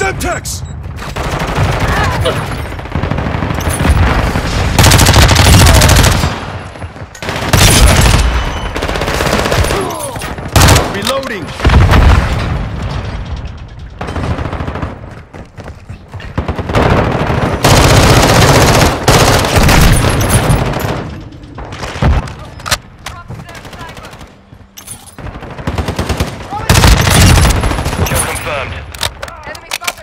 Semtex! Reloading! Kill confirmed. Enemy spotted.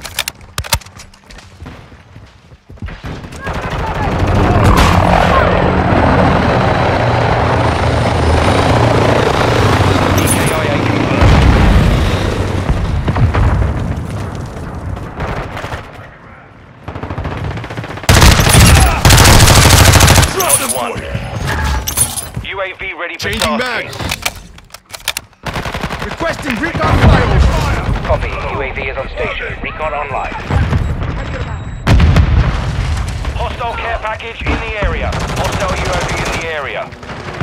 EKIA confirmed. Not one. UAV ready for Changing tasking. mag! Requesting recon flyover! Copy. UAV is on station. Recon online. Hostile care package in the area. Hostile UAV in the area.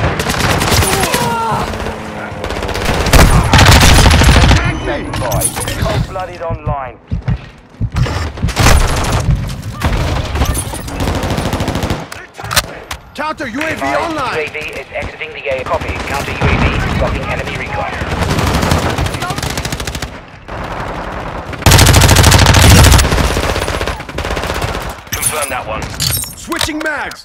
Cold-blooded online. Counter UAV online! UAV is exiting the area. Copy. Counter UAV blocking enemy recon. Confirm that one. Switching mags!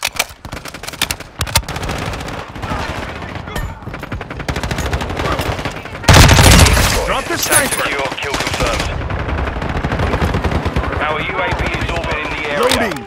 Drop the sniper! Secure. Kill confirmed. Our UAV is orbiting the area. Loading!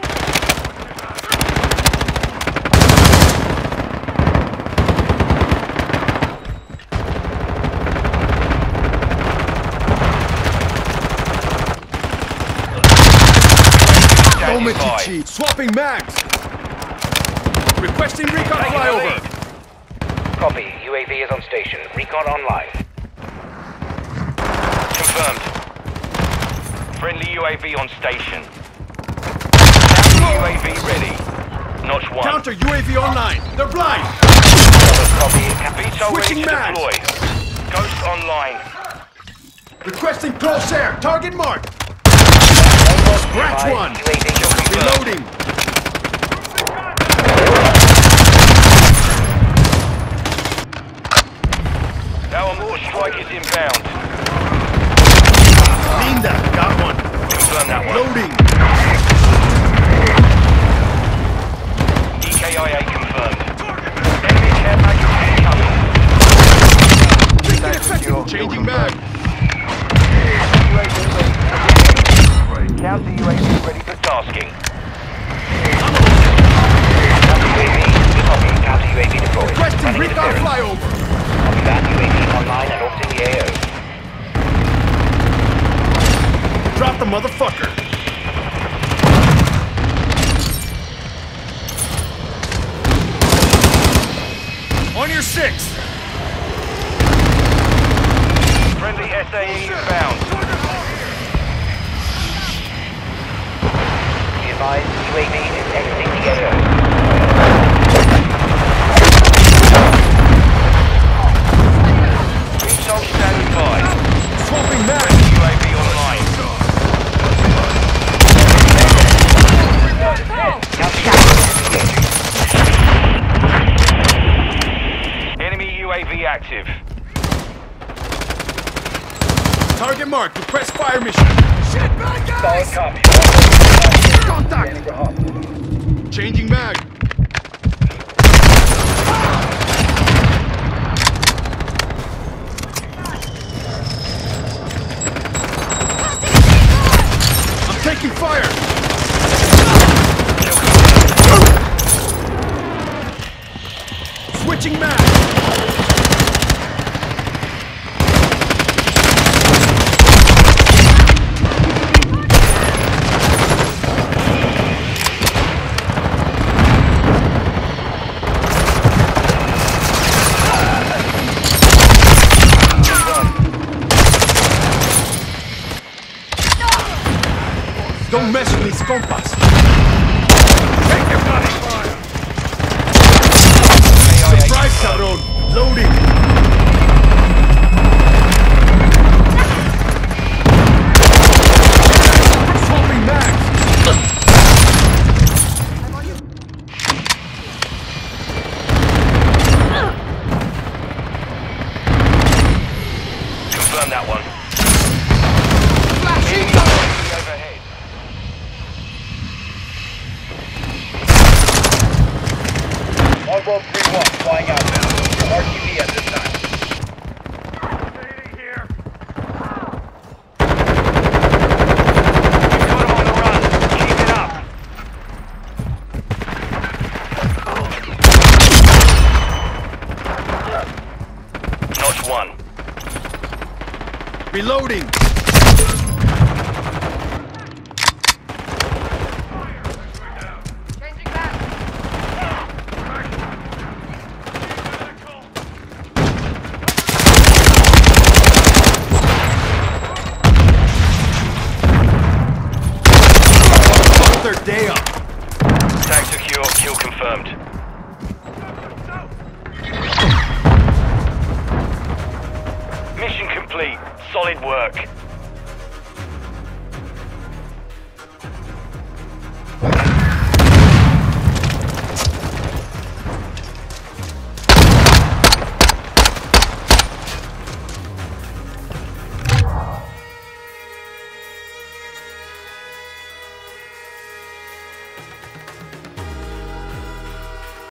Standing Moment by. to cheat! Swapping mags! Requesting recon Taking the flyover! lead. Copy. UAV is on station. Recon online. Confirmed. Friendly UAV on station. Counter UAV ready. Notch 1. Counter UAV online! They're blind! Copy. VTOL ready Switching to mags. deploy. Ghost online. Requesting close air! Target marked! Scratch one! UAV kill confirmed. Reloading! Our mortar strike is inbound. Linda, got one! Confirm that one. Loading! EKIA confirmed. Enemy care package incoming. Changing mag! Counter UAV ready for tasking. Counter UAV deployed. Requesting Running recon interference. flyover! Copy that. UAV online and orbiting the AO. Drop the motherfucker! On your six! Friendly SAE inbound. Be advised, UAV is exiting the AO. VTOL standing by. Swapping mag! UAV online. Enemy UAV active. Target marked. Request fire mission. Shit, bad guys! Solid copy. Contact! Changing mag. I'm taking fire! Switching mag. Don't mess with mis compas. Take your bloody fire! Surprise, cabrón! Loading! Reloading! Changing back. Their day up. Tag secure, kill confirmed. Mission complete. Solid work.